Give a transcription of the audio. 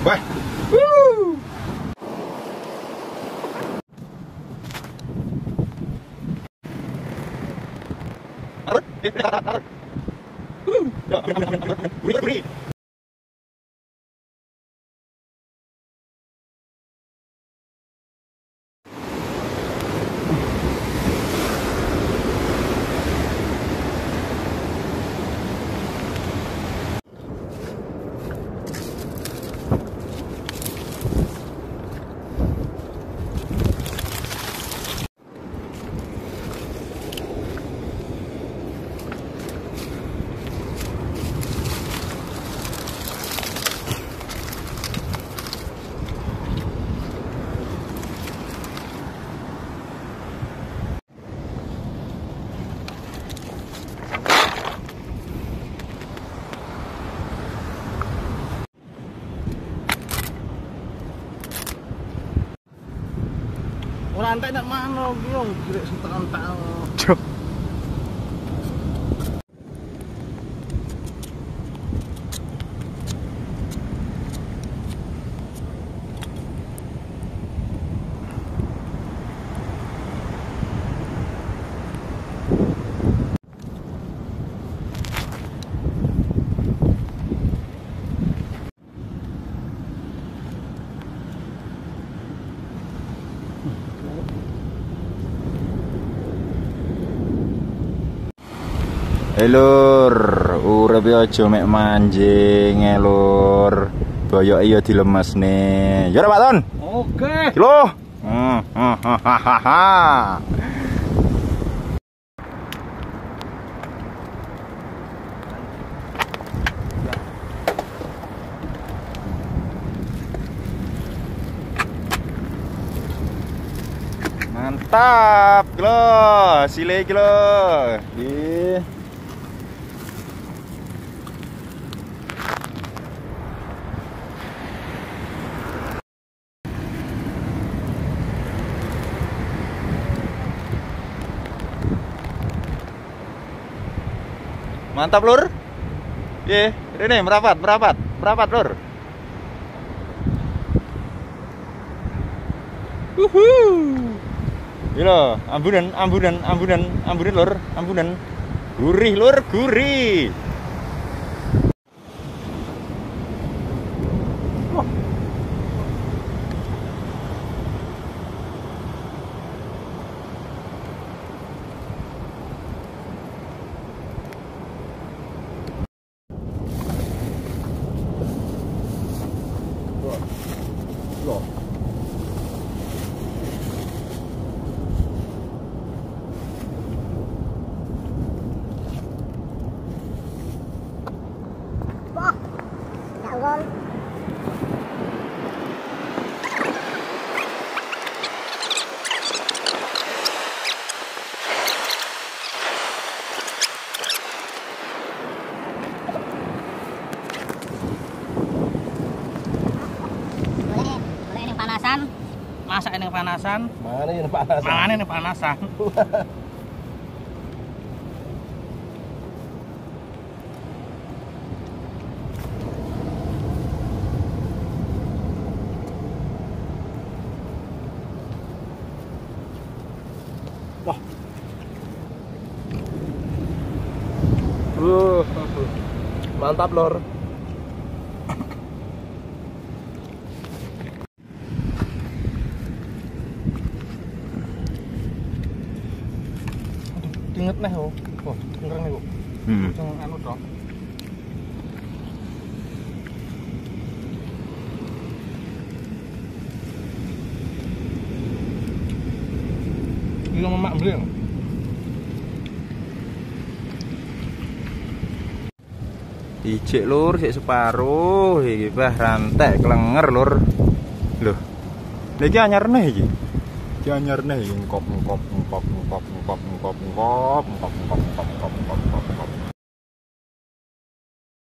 Wah. Woo. Ora entek nek mano ki yo grek sentek-entek. Cuk. Lur, urip aja mek manjing lur. Boyok iya dilemesne. Ya ora, Pak Ton? Oke. Loh. Mantap, lo, sile iki lo. Ih. Mantap lur. Ye, ini merapat lur. Gila, ambunan lur, ambunan. Gurih lur, gurih. Loh. Wah, ya Allah. Boleh ini panasan. Masak ini panasan. Mana yang panas? Mangane ini panasan. Wah. Mantap lor. Inget nih oh. Oh, ngereng nih, Bu. Jangan anu dong. Ini mak beli. Ijik lur, sik separuh iki bah rantek klenger lur. Loh. Niki anyar neh iki. Iki anyar neh iki ngkop.